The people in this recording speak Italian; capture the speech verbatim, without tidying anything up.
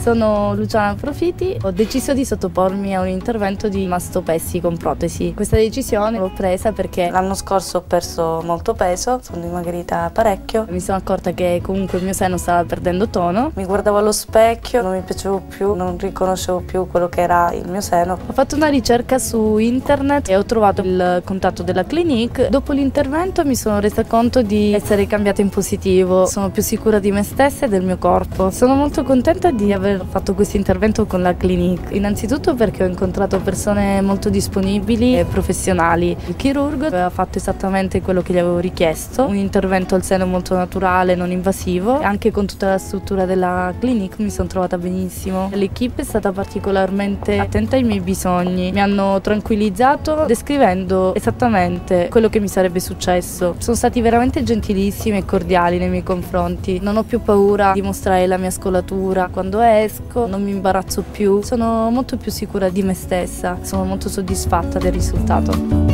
Sono Luciana Profiti, ho deciso di sottopormi a un intervento di mastopessi con protesi. Questa decisione l'ho presa perché l'anno scorso ho perso molto peso, sono dimagrita parecchio. Mi sono accorta che comunque il mio seno stava perdendo tono. Mi guardavo allo specchio, non mi piacevo più, non riconoscevo più quello che era il mio seno. Ho fatto una ricerca su internet e ho trovato il contatto della Clinique. Dopo l'intervento mi sono resa conto di essere cambiata in positivo. Sono più sicura di me stessa e del mio corpo. Sono molto contenta di aver fatto questo intervento con la Clinique. Innanzitutto perché ho incontrato persone molto disponibili e professionali. Il chirurgo aveva fatto esattamente quello che gli avevo richiesto, un intervento al seno molto naturale, non invasivo. E anche con tutta la struttura della Clinique mi sono trovata benissimo. L'equipe è stata particolarmente attenta ai miei bisogni. Mi hanno tranquillizzato descrivendo esattamente quello che mi sarebbe successo. Sono stati veramente gentilissimi e cordiali nei miei confronti. Non ho più paura di mostrare la mia scolatura. Quando esco non mi imbarazzo più. Sono molto più sicura di me stessa. Sono molto soddisfatta del risultato.